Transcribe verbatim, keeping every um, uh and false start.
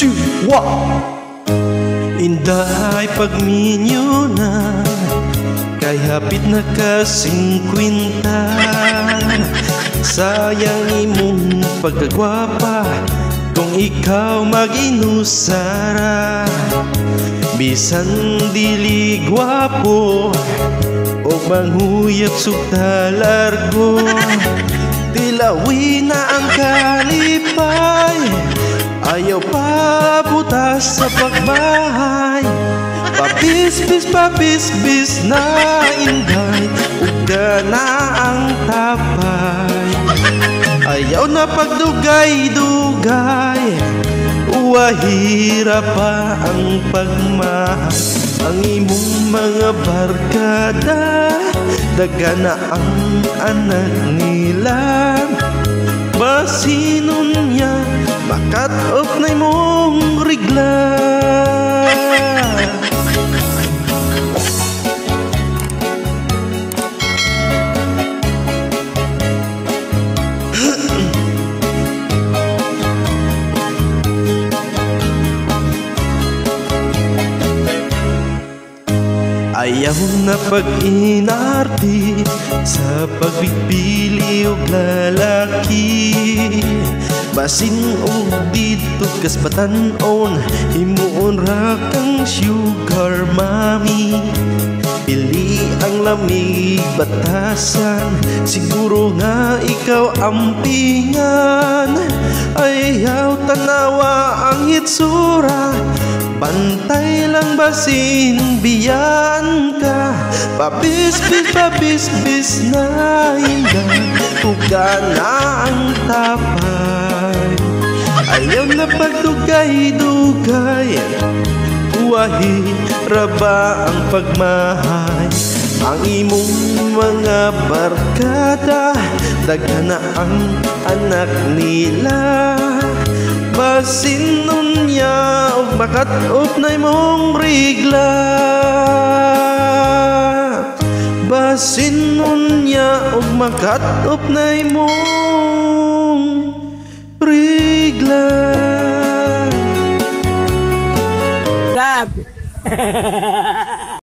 Chihuahua. Inday pagminyo na, kay hapit na ka singkwinta. Sayang imong pagkagwapa kung ikaw mag-inusara. Bisan dili gwapo o manghuyat sugta largo, tilawi na ang kalipay, ayaw pa butas sa pagbahay. Papisbis, papisbis na inday, uga na ang tapay. Ayaw na pagdugay-dugay, uwahira pa ang pagmahal. Ang imong mga barkada, daga na ang anak nila. Basinon niya, makat off na imong rigla. Ayaw na pag-inarti sa pagpipili og lalaki. Basin og dito kas batan-on, himuon ra kang sugar mommy. Pili ang lamig batasan, siguro nga ikaw ampingan. Ayaw tanawa ang hitsura, pantay lang basin biyan ka. Pabisbis, pabisbis na inday, uga na ang tapay. Ayaw na pagdugay-dugay, uwahira ba ang pagmahay. Ang imong mga barkada, daga na ang anak nila. Basinon niya og makat-op na imong rigla. Basinon niya og makat-op na imong rigla. Grab.